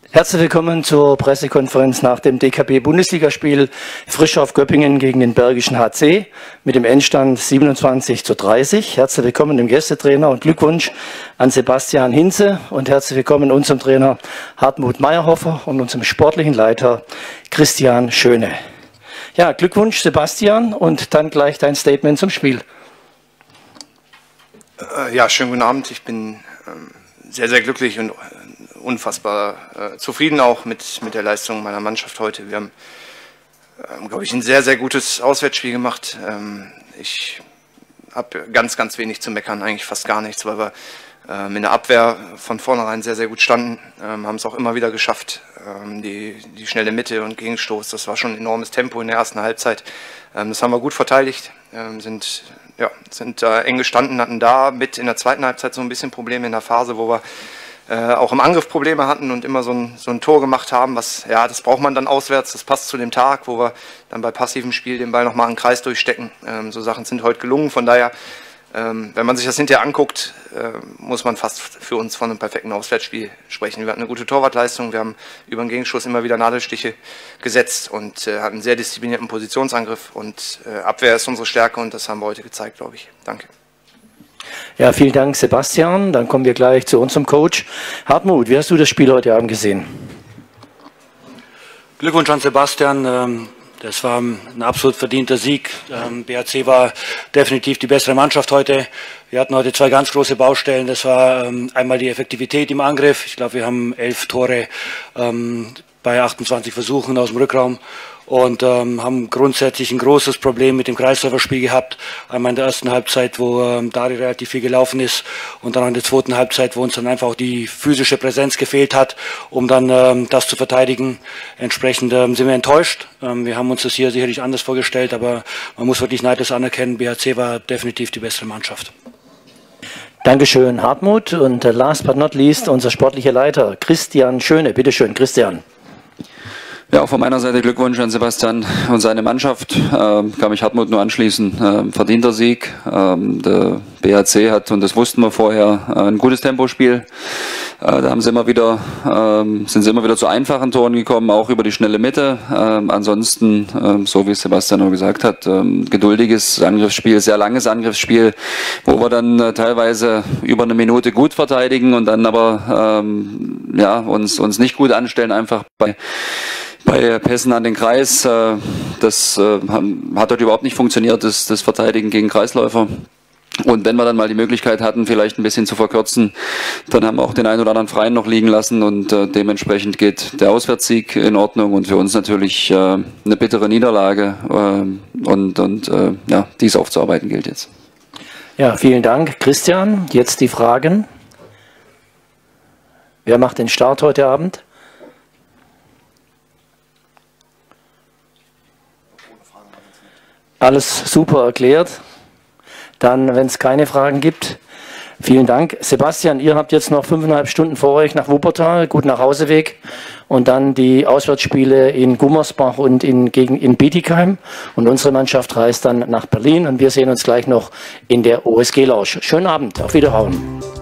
Herzlich willkommen zur Pressekonferenz nach dem DKB-Bundesligaspiel Frischhoff Göppingen gegen den Bergischen HC mit dem Endstand 27:30. Herzlich willkommen dem Gästetrainer und Glückwunsch an Sebastian Hinze und herzlich willkommen unserem Trainer Hartmut Meyerhofer und unserem sportlichen Leiter Christian Schöne. Ja, Glückwunsch Sebastian und dann gleich dein Statement zum Spiel. Ja, schönen guten Abend. Ich bin sehr, sehr glücklich und unfassbar zufrieden auch mit der Leistung meiner Mannschaft heute. Wir haben, glaube ich, ein sehr, sehr gutes Auswärtsspiel gemacht. Ich habe ganz, ganz wenig zu meckern, eigentlich fast gar nichts, weil wir in der Abwehr von vornherein sehr, sehr gut standen, haben es auch immer wieder geschafft, die schnelle Mitte und Gegenstoß, das war schon ein enormes Tempo in der ersten Halbzeit. Das haben wir gut verteidigt, sind eng gestanden, hatten da mit in der zweiten Halbzeit so ein bisschen Probleme in der Phase, wo wir auch im Angriff Probleme hatten und immer so ein Tor gemacht haben, was, ja, das braucht man dann auswärts, das passt zu dem Tag, wo wir dann bei passivem Spiel den Ball nochmal einen Kreis durchstecken. So Sachen sind heute gelungen, von daher, wenn man sich das hinterher anguckt, muss man fast für uns von einem perfekten Auswärtsspiel sprechen. Wir hatten eine gute Torwartleistung, wir haben über den Gegenschuss immer wieder Nadelstiche gesetzt und hatten einen sehr disziplinierten Positionsangriff und Abwehr ist unsere Stärke und das haben wir heute gezeigt, glaube ich. Danke. Ja, vielen Dank, Sebastian. Dann kommen wir gleich zu unserem Coach. Hartmut, wie hast du das Spiel heute Abend gesehen? Glückwunsch an Sebastian. Das war ein absolut verdienter Sieg. BHC war definitiv die bessere Mannschaft heute. Wir hatten heute zwei ganz große Baustellen. Das war einmal die Effektivität im Angriff. Ich glaube, wir haben 11 Tore bei 28 Versuchen aus dem Rückraum. Und haben grundsätzlich ein großes Problem mit dem Kreisläuferspiel gehabt. Einmal in der ersten Halbzeit, wo Dari relativ viel gelaufen ist und dann in der zweiten Halbzeit, wo uns dann einfach auch die physische Präsenz gefehlt hat, um dann das zu verteidigen. Entsprechend sind wir enttäuscht. Wir haben uns das hier sicherlich anders vorgestellt, aber man muss wirklich neidlos anerkennen, BHC war definitiv die bessere Mannschaft. Dankeschön, Hartmut. Und last but not least, unser sportlicher Leiter, Christian Schöne. Bitte schön, Christian. Ja, auch von meiner Seite Glückwunsch an Sebastian und seine Mannschaft. Kann mich Hartmut nur anschließen. Verdienter Sieg. Der BHC hat, und das wussten wir vorher, ein gutes Tempospiel. Da haben sie sind sie immer wieder zu einfachen Toren gekommen, auch über die schnelle Mitte. Ansonsten, so wie es Sebastian auch gesagt hat, geduldiges Angriffsspiel, sehr langes Angriffsspiel, wo wir dann teilweise über eine Minute gut verteidigen und dann aber ja, uns nicht gut anstellen, einfach bei Pässen an den Kreis. Das hat dort überhaupt nicht funktioniert, das Verteidigen gegen Kreisläufer. Und wenn wir dann mal die Möglichkeit hatten, vielleicht ein bisschen zu verkürzen, dann haben wir auch den einen oder anderen Freien noch liegen lassen und dementsprechend geht der Auswärtssieg in Ordnung und für uns natürlich eine bittere Niederlage ja, dies aufzuarbeiten gilt jetzt. Ja, vielen Dank, Christian. Jetzt die Fragen. Wer macht den Start heute Abend? Alles super erklärt. Dann, wenn es keine Fragen gibt, vielen Dank. Sebastian, ihr habt jetzt noch 5,5 Stunden vor euch nach Wuppertal, gut Nachhauseweg und dann die Auswärtsspiele in Gummersbach und in Bietigheim. Und unsere Mannschaft reist dann nach Berlin und wir sehen uns gleich noch in der OSG Lounge. Schönen Abend, auf Wiedersehen.